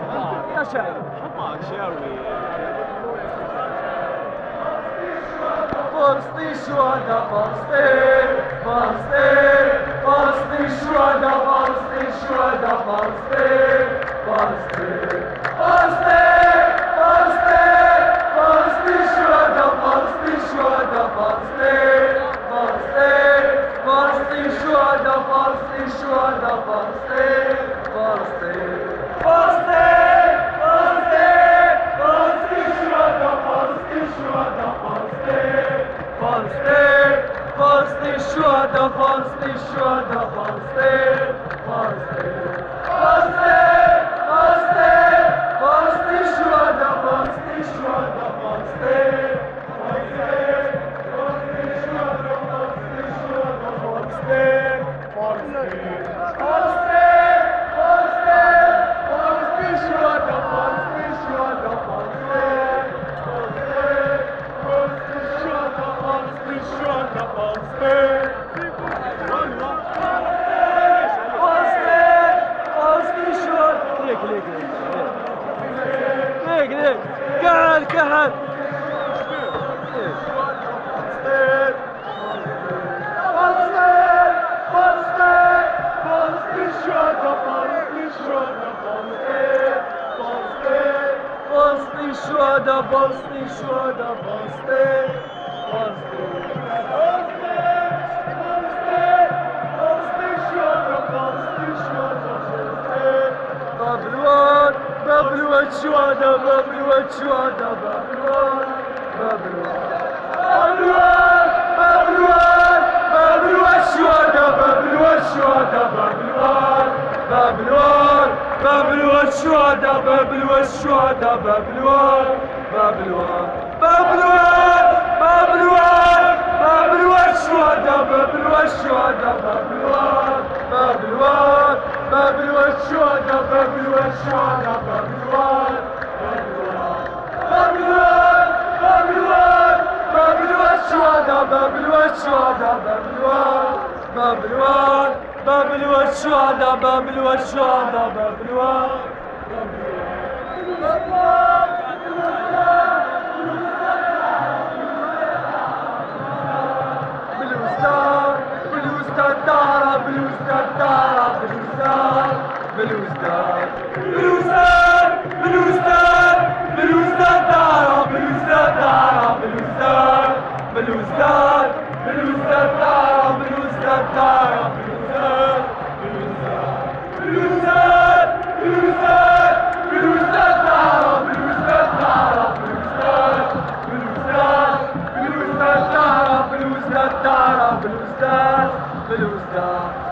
يا شاعر حماك شاوي. فلسطين شهداء فلسطين فلسطين فلسطين شهداء فلسطين شهداء فلسطين فلسطين فلسطين فلسطين فلسطين شهداء فلسطين شهداء فلسطين فلسطين فلسطين شهداء فلسطين شهداء فلسطين فلسطين فلسطين فلسطين شهداء فلسطين شهداء فلسطين فلسطين فلسطين شهداء فلسطين شهداء فلسطين فلسطين فلسطين فلسطين شهداء فلسطين شهداء فلسطين كهل كهل فلسطين شهداء فلسطين شهداء فلسطين بابلوان بابلوان شهداء بابلوان شهداء بابلوان بابلوان بابلوان بابلوان شهداء بابلوان شهداء بابلوان بابلوان بابلوان شهداء بابلوان شهداء بابلوان بابلوان بابلوان بابلوان بابلوان شهداء بابلوان شهداء بابلوان بابلوان بابلوان شهداء بابلوان شهداء بابلوان بابلوان بابلوان بابلوان شهداء بابلوان شهداء بابلوان بابلوان بابلوان شهداء بابلوان شهداء بابلوان بالوزدان بالوزدان دارا بالوزدان دارا بالوزدان بالوزدان بالوزدان بالوزدان بالوزدان دارا بالوزدان دارا بالوزدان بالوزدان بالوزدان دارا بالوزدان دارا بالوزدان بالوزدان بالوزدان بالوزدان دارا بالوزدان دارا بالوزدان بالوزدان بالوزدان دارا بالوزدان دارا بالوزدان بالوزدان